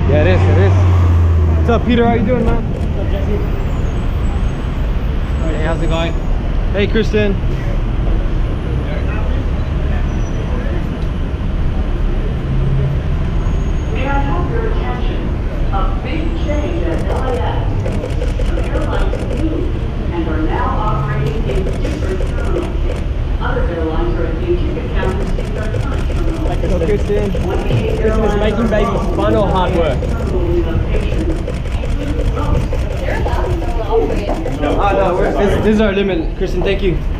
Yeah, it is. It is. What's up, Peter? How you doing, man? What's up, Jesse? Hey, how's it going? Hey, Kristen. May I have your attention? A big change at LAX. Some airlines moved and are now operating in different terminals. Other airlines are at the ticket counters in their current terminals. Hello, Kristen. Kristen, is making babies fun or hard work? No, this is our limit. Kristen, thank you.